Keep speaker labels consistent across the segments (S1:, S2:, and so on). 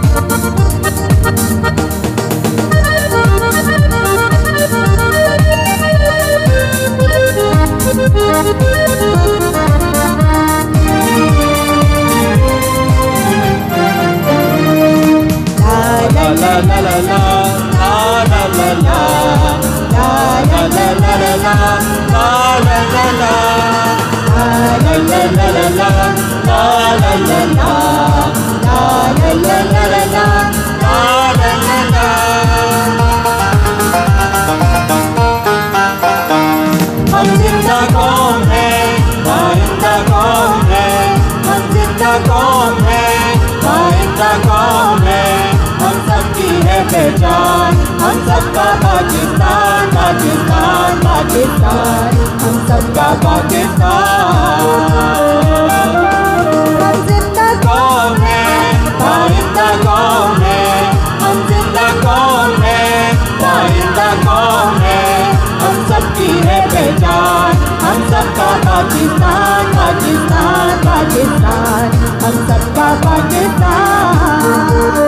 S1: पहचान हम सबका पाकिस्तान पाकिस्तान पाकिस्तान हम सबका पाकिस्तान। हम जिंदा कौम है पाइंदा कौम है, हम जिंदा कौम है पाइंदा कौम है, हम सबकी है पहचान हम सबका पाकिस्तान पाकिस्तान पाकिस्तान हम सबका पाकिस्तान।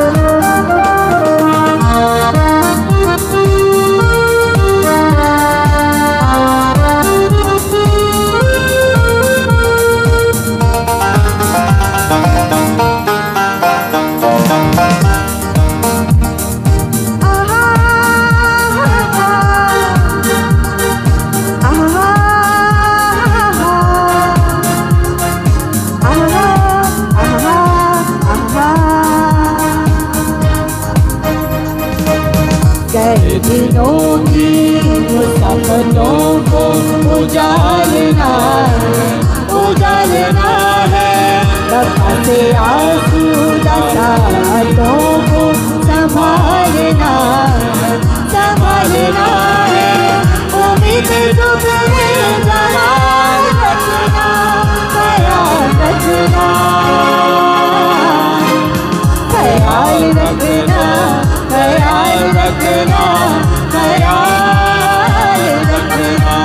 S1: कई दिनों की मुसाफिरों को उजालना है, वफा से आसूदा साथों को संभालना है, उम्मीद डूबने जवान रखना ख्याल रखना ख्याल रखना ख्याल रखना ख्याल रखना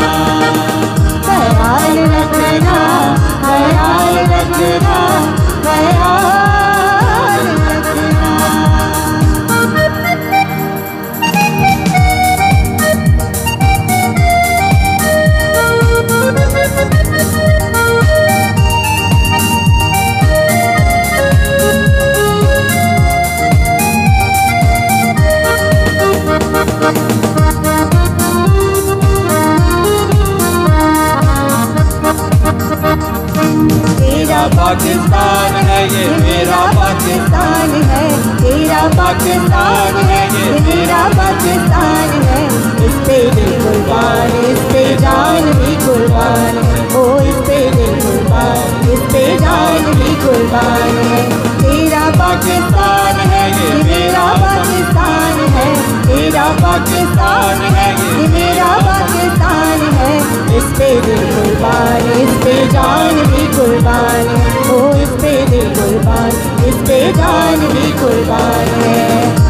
S1: ख्याल रखना ख्याल रखना ख्याल रखना। तेरा पाकिस्तान है ये मेरा पाकिस्तान है, तेरा पाकिस्तान है ये मेरा पाकिस्तान है, इस पे दिल कुर्बान इस पे जान भी कुर्बान है, ओ इस पे दिल कुर्बान इस पे जान भी कुर्बान है। तेरा पाकिस्तान है ये मेरा पाकिस्तान है, तेरा पाकिस्तान है ये मेरा पाकिस्तान है, इस पे दिल कुर्बान इस पे जान भी कुर्बान है, ओ इस पे दिल कुर्बान इस पे जान भी कुर्बान है।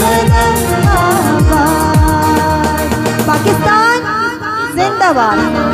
S2: पाकिस्तान जिंदाबाद।